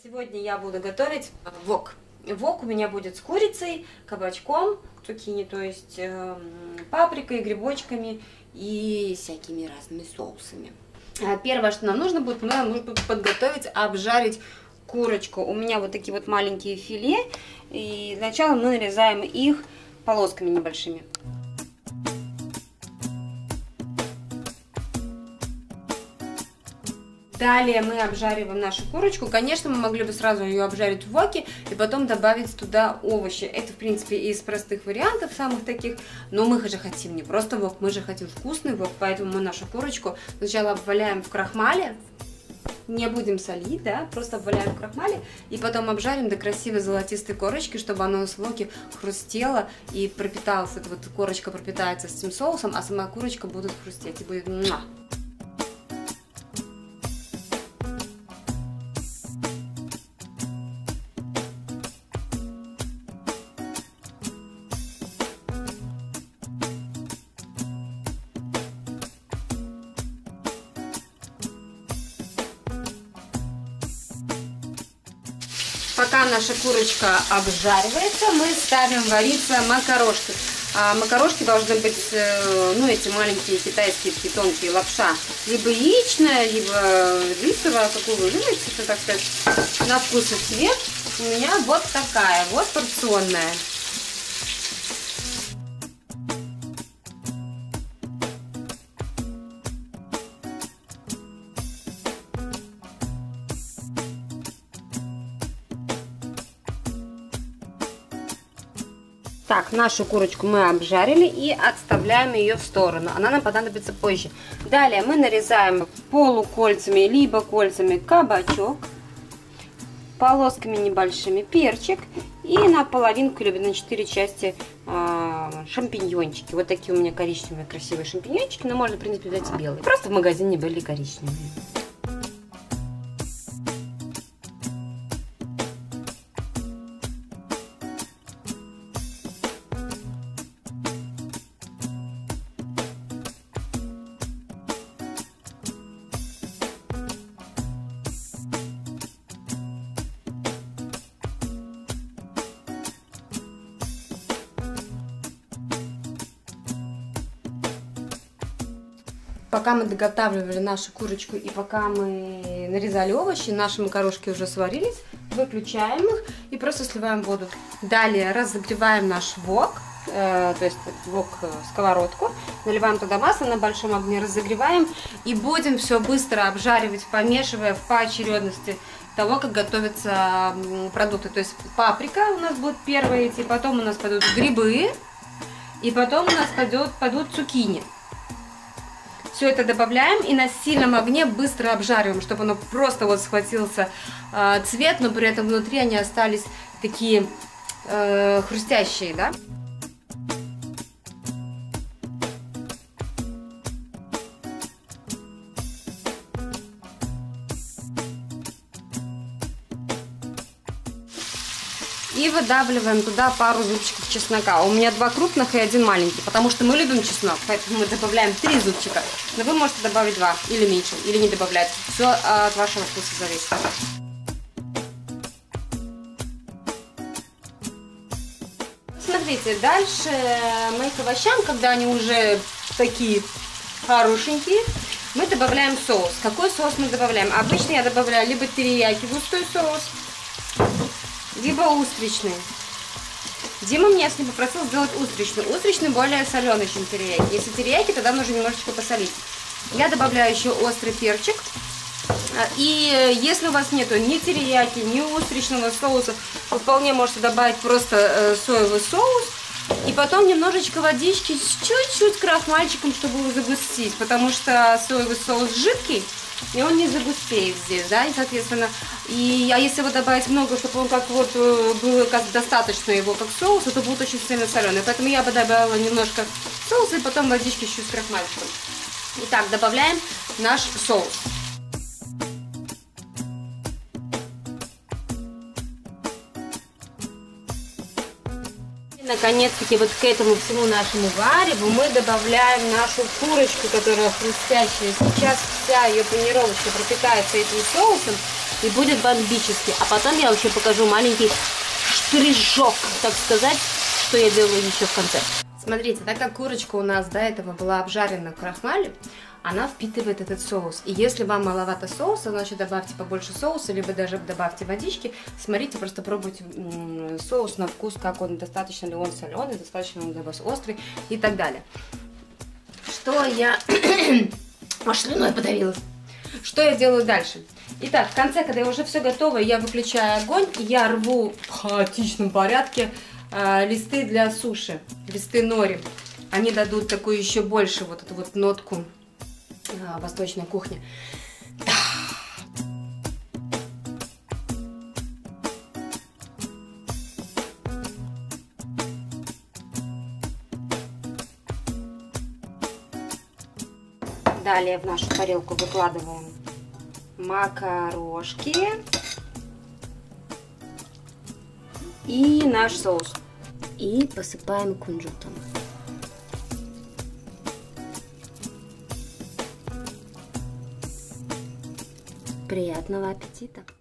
Сегодня я буду готовить вок. Вок у меня будет с курицей, кабачком, цукини, то есть паприкой, грибочками и всякими разными соусами. Первое, что нам нужно будет, подготовить, обжарить курочку. У меня вот такие вот маленькие филе, и сначала мы нарезаем их полосками небольшими. Далее мы обжариваем нашу курочку. Конечно, мы могли бы сразу ее обжарить в воке и потом добавить туда овощи. Это, в принципе, из простых вариантов, самых таких. Но мы же хотим не просто вок, мы же хотим вкусный вок. Поэтому мы нашу курочку сначала обваляем в крахмале. Не будем солить, да, просто обваляем в крахмале. И потом обжарим до красивой золотистой корочки, чтобы она в воке хрустела и пропиталась. Эта вот корочка пропитается с этим соусом, а сама курочка будет хрустеть и будет муа. Пока наша курочка обжаривается, мы ставим вариться макарошки. Макарошки должны быть, ну, эти маленькие китайские, такие тонкие, лапша. Либо яичная, либо рисовая, какую вы любите, так сказать, на вкус и цвет. У меня вот такая, вот порционная. Так, нашу курочку мы обжарили и отставляем ее в сторону. Она нам понадобится позже. Далее мы нарезаем полукольцами, либо кольцами кабачок, полосками небольшими перчик и на половинку, либо на 4 части шампиньончики. Вот такие у меня коричневые красивые шампиньончики, но можно, в принципе, взять белые. Просто в магазине были коричневые. Пока мы доготавливали нашу курочку и пока мы нарезали овощи, наши макарошки уже сварились, выключаем их и просто сливаем воду. Далее разогреваем наш вок, то есть вок, сковородку, наливаем туда масло на большом огне, разогреваем и будем все быстро обжаривать, помешивая в поочередности того, как готовятся продукты. То есть паприка у нас будет первая идти, потом у нас пойдут грибы и потом у нас пойдут цукини. Все это добавляем и на сильном огне быстро обжариваем, чтобы оно просто вот схватился цвет, но при этом внутри они остались такие хрустящие, да? И выдавливаем туда пару зубчиков чеснока. У меня 2 крупных и 1 маленький, потому что мы любим чеснок, поэтому мы добавляем 3 зубчика. Но вы можете добавить 2 или меньше, или не добавлять. Все от вашего вкуса зависит. Смотрите, дальше мы к овощам, когда они уже такие хорошенькие, мы добавляем соус. Какой соус мы добавляем? Обычно я добавляю либо терияки, густой соус, либо устричный. Дима меня с ним попросил сделать устричный. Устричный более соленый, чем терияки. Если терияки, тогда нужно немножечко посолить. Я добавляю еще острый перчик. И если у вас нету ни терияки, ни устричного соуса, вы вполне можете добавить просто соевый соус. И потом немножечко водички с чуть-чуть крахмальчиком, чтобы его загустить. Потому что соевый соус жидкий, и он не загустеет здесь, да, и соответственно, а если его добавить много, чтобы он как вот было как достаточно его как соуса, то будет очень сильно соленый. Поэтому я бы добавила немножко соуса и потом водички чуть с крахмальчиком. Итак, добавляем наш соус. Наконец-таки вот к этому всему нашему вареву мы добавляем нашу курочку, которая хрустящая. Сейчас вся ее панировочка пропитается этим соусом. и будет бомбически. А потом я вообще покажу маленький штришок, так сказать, что я делаю еще в конце. Смотрите, так как курочка у нас до этого была обжарена в крахмале, она впитывает этот соус. И если вам маловато соуса, значит добавьте побольше соуса, либо даже добавьте водички. Смотрите, просто пробуйте соус на вкус, как он, достаточно ли он соленый, достаточно ли он для вас острый и так далее. Что я... Аж слюной подавилась. Что я делаю дальше? Итак, в конце, когда уже все готово, я выключаю огонь, и я рву в хаотичном порядке листы для суши, листы нори. Они дадут такую еще больше вот эту вот нотку восточной кухни. Далее в нашу тарелку выкладываем макарошки и наш соус. И посыпаем кунжутом. Приятного аппетита!